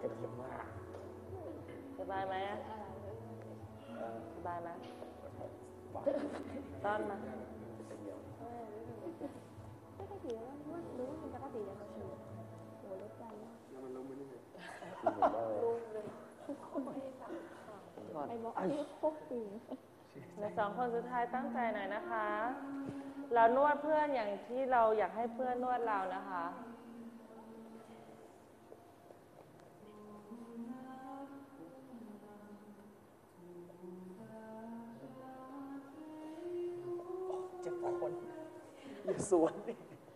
ดีมากสบายไหมสบายไหมต้อนมาไม่ค่อยดีแล้วว่ารู้ว่ามันจะก็ดีแล้วมันโหลดใจมากแล้วมันลงไปนี่ไงลงเลยทุกคนไอ้บอกที่พกปีใน2 คนสุดท้ายตั้งใจหน่อยนะคะเรานวดเพื่อนอย่างที่เราอยากให้เพื่อนนวดเรานะคะเจ็บคนอย่าสวนดิ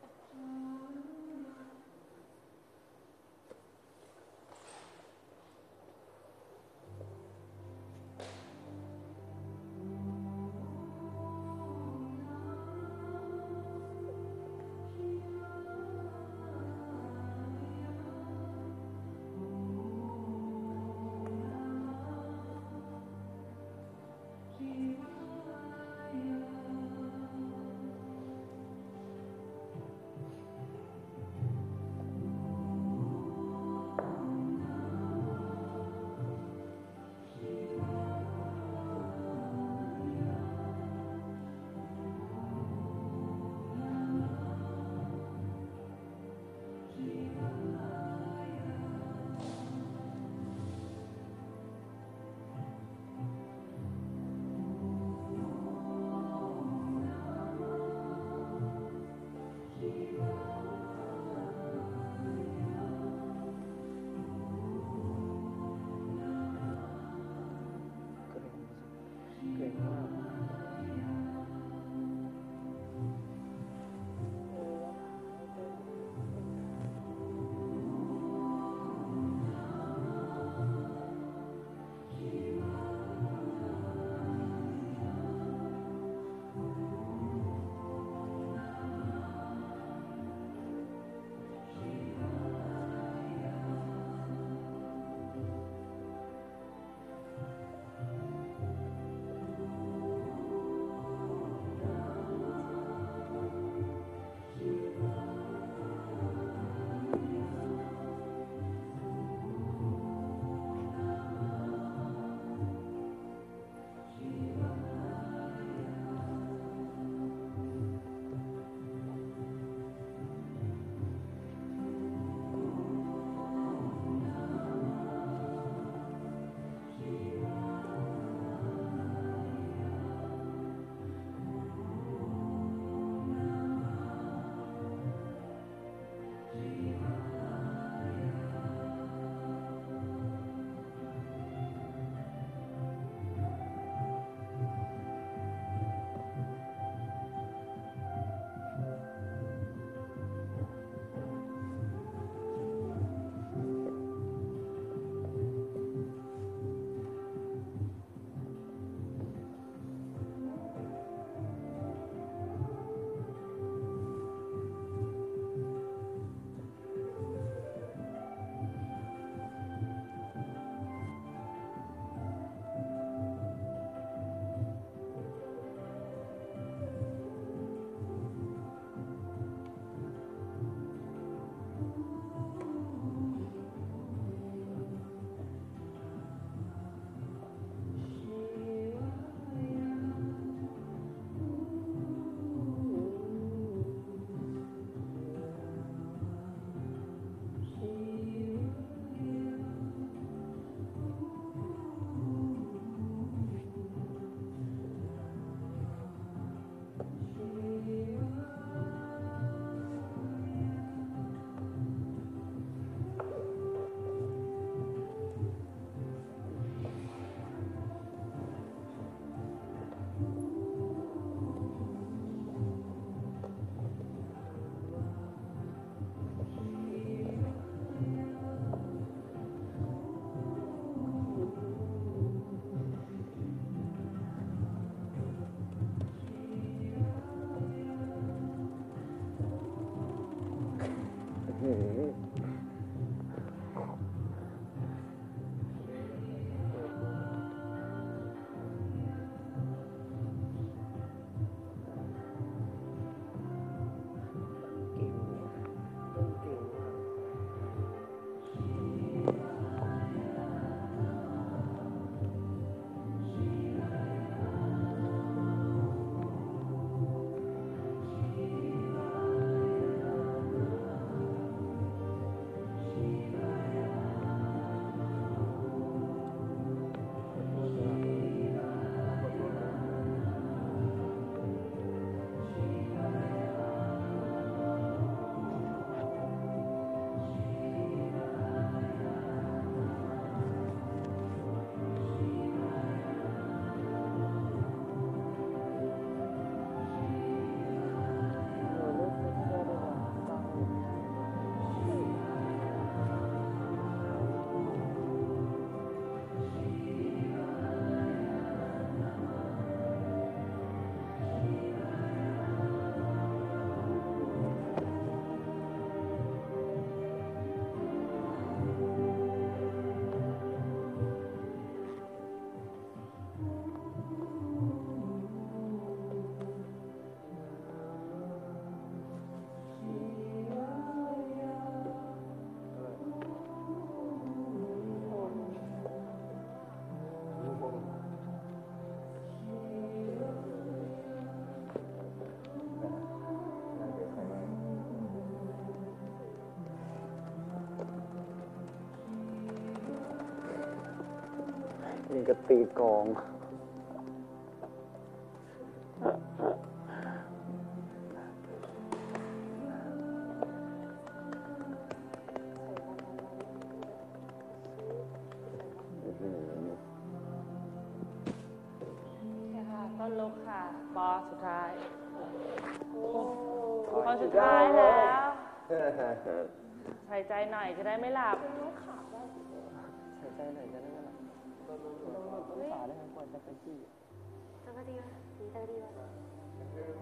เก่งมากยังกระตีกองค่ะต้นลุกค่ะปอสุดท้ายพอสุดท้ายแล้วหายใจหน่อยจะได้ไม่หลับหายใจหน่อยจะได้ไหมล่ะต้นขาได้ไหมกว่าจะไปที่จักรดีวะจักรดีวะ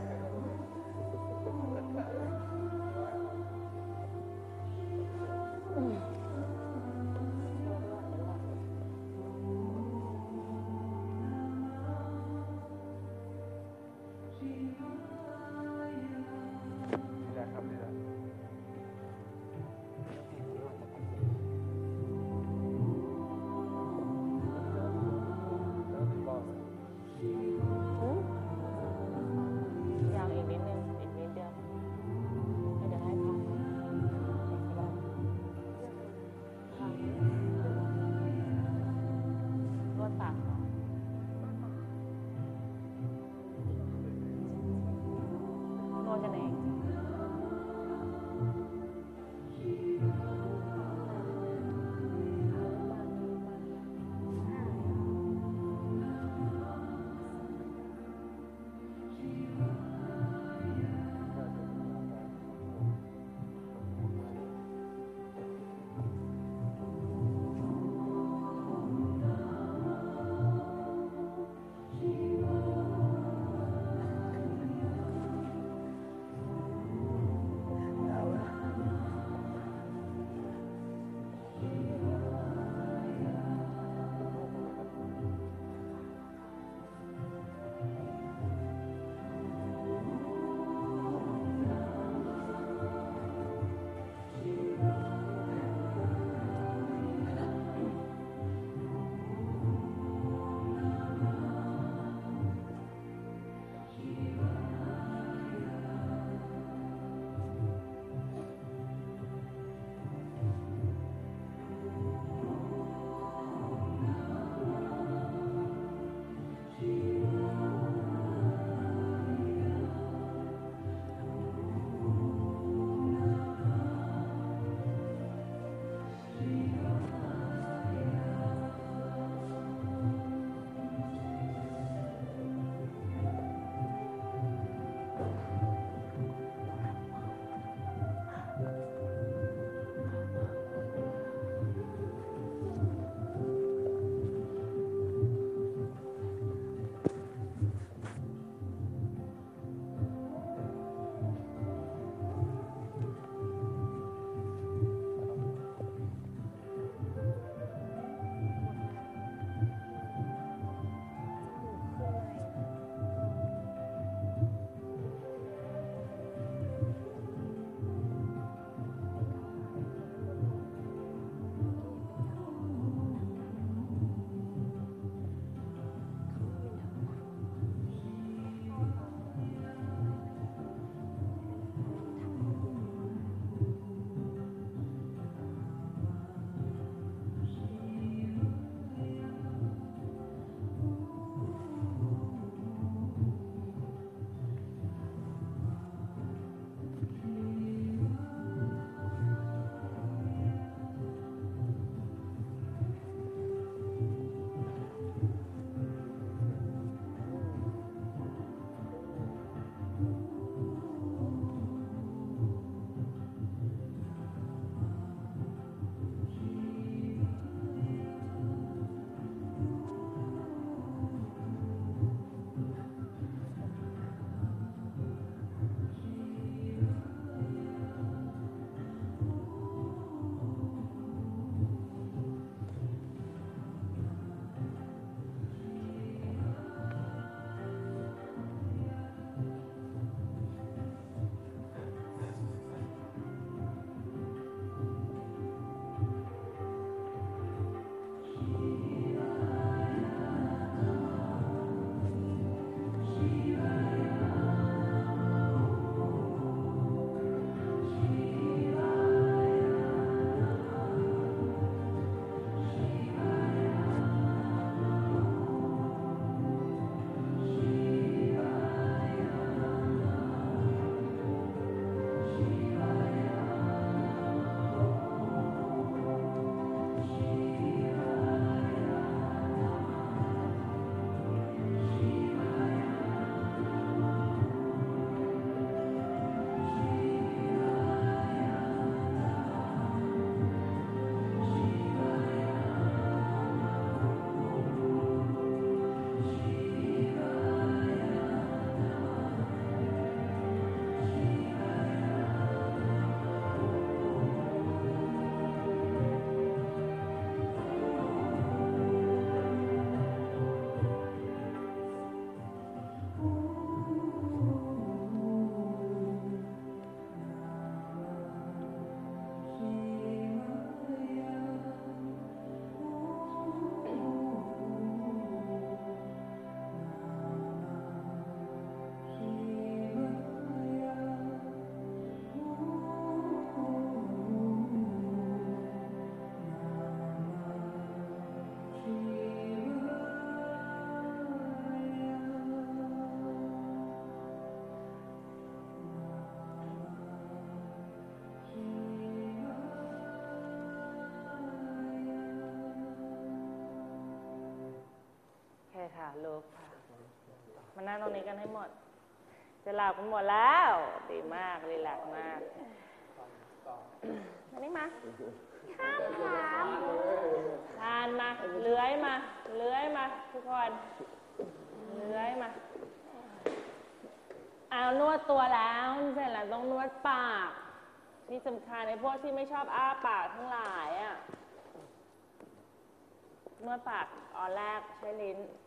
ได้ครับได้อย่างอีกนิดนึงอีกนิดเดียวค่ะลูกค่ะมานั่งตรงนี้กันให้หมดจะหลับกันหมดแล้วดีมากรีแลกซ์มากมานี่มาทานมาเลื้อยมาเลื้อยมาทุกคนเลื้อยมาเอานวดตัวแล้วเสร็จแล้วต้องนวดปากที่สำคัญในพวกที่ไม่ชอบอ้าปากทั้งหลายอ่ะนวดปากอันแรกใช้ลิ้น